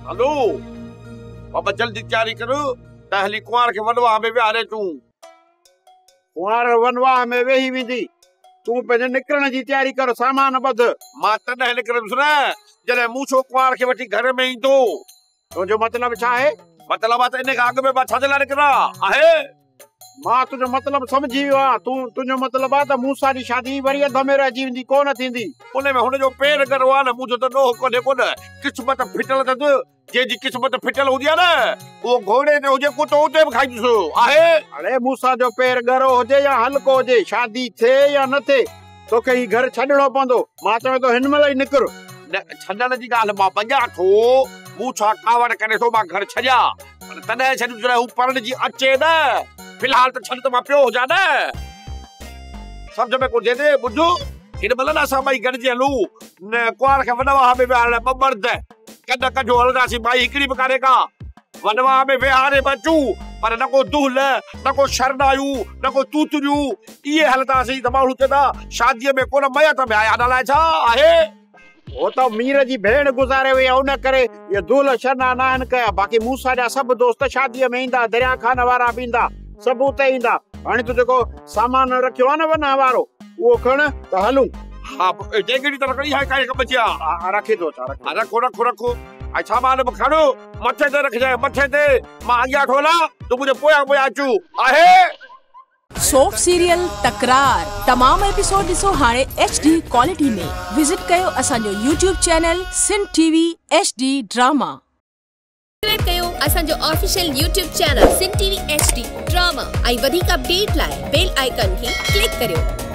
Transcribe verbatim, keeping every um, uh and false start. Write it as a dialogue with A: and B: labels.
A: हलो बाबा जल्दी तैयारी करो तहली कुंवार के वनवाह में विहारे तू
B: कुंवार वनवाह में वेही वेंदी तू पंहिंजे निकिरण जी तैयारी कर सामान ॿध
A: मां तॾहिं निकिरंदुसि न जॾहिं मूंछो कुंवार खे वठी घर में ईंदो।
B: तुंहिंजो मतिलबु छा आहे?
A: मतिलबु आहे त इन खां अॻु में मां छा जे लाइ निकिरां आहे?
B: मां तुंहिंजो मतिलबु सम्झी वियो आहियां। तूं तुंहिंजो मतिलबु आहे त मूंसां जी शादी वरी अध में रहिजी वेंदी कोन थींदी।
A: उन में हुनजो पेर करो आहे न मुंहिंजो त ॾोह कोन्हे कोन क़िस्मत फिटल अथसि जंहिंजी क़िस्मत फिटल हूंदी आहे न उहो घोड़े ते हुजे कुतो उते बि खाईंदुसि आहे।
B: अरे मूंसां जो पेर ॻरो हुजे या हल्को हुजे शादी थिए या न थिए तोखे ही घर छॾणो पवंदो। मां चवां थो हिन महिल ई निकिर।
A: छॾण जी ॻाल्हि मां मञा थो मूं छा कावड़ करे थो मां घर छॾियां पर तॾहिं छॾियो जॾहिं हू पढ़ण जी अचे न फिलहाल त छॾ त मां पियो हुजां न सम्झ में कोन अचे ॿुधो हिन महिल न असां ॿई गॾिजी हलूं न कुंवार खे वनवाह में विहारण ॿ मर्द कॾ कढो हलंदासीं भाई हिकिड़ी बि कान्हे का वनवाह में विहारे बि अचूं पर न को दुहल न को शरणायूं न को तूतरियूं इहे हलंदासीं त माण्हू चवंदा शादीअ में कोन मयत में आया अलाए छा आहे।
B: वो तो मीर जी भेण गुज़ारे हुई उन करे ये दूल्हा शरना नान कया बाकी मूसा जा सब दोस्त शादीअ में ईंदा दरिया खान वारा भी ईंदा सब उते ईंदा। हाणे तू जेको सामान रखियो आहे न वना वारो उहो खण त हलूं।
A: हा जेकड़ी तरह कई है काई कम बचिया
B: रखे दो चा
A: रखो रखो रखो आ सामान बि खणो मथे ते रख जाए मथे ते मां अॻियां ठोला तू मुझे पोया पोया अचू आहे।
C: सोप सीरियल तकरार तमाम एपिसोड ॾिसो हाणे एच डी क्वालिटी में विजिट कयो असांजो YouTube channel Sindh TV H D drama.
D: Subscribe कयो असांजो official YouTube channel Sindh TV H D drama ऐं वधीक अपडेट लाइ बेल आइकन खे क्लिक करियो।